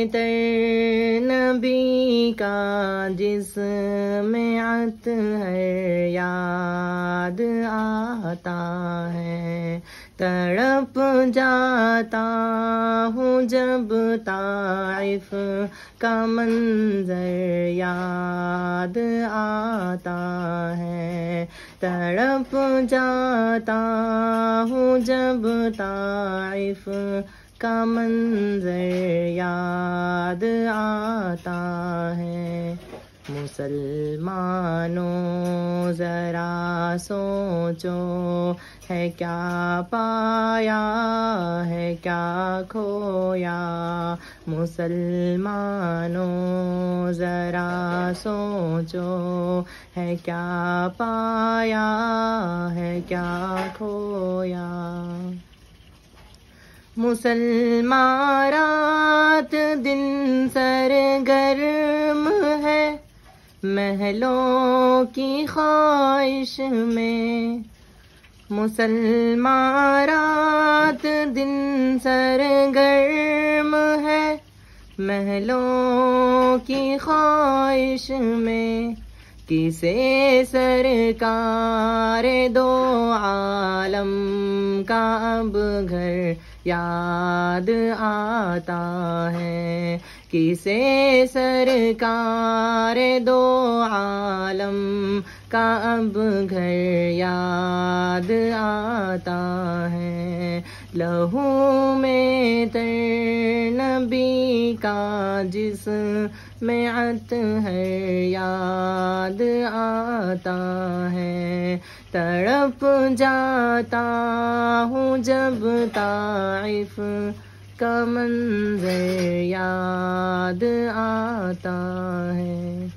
تر نبی کا جس میں اطہر یاد آتا ہے، تڑپ جاتا ہوں جب طائف کا منظر یاد آتا ہے، تڑپ جاتا ہوں جب طائف کا منظر یاد آتا ہے۔ مسلمانوں ذرا سوچو، ہے کیا پایا ہے کیا کھویا، مسلمانوں ذرا سوچو، ہے کیا پایا ہے کیا کھویا۔ مسلمان رات دن سرگرم ہے محلوں کی خواہش میں، مسلمان رات دن سرگرم ہے محلوں کی خواہش میں، کسے سرکار دو عالم کا اب گھر یاد آتا ہے، کسے سرکار دو عالم کا اب گھر یاد آتا ہے۔ لہو میں تر نبی کا جس میں اطہر یاد آتا ہے، تڑپ جاتا ہوں جب طائف کا منظر یاد آتا ہے۔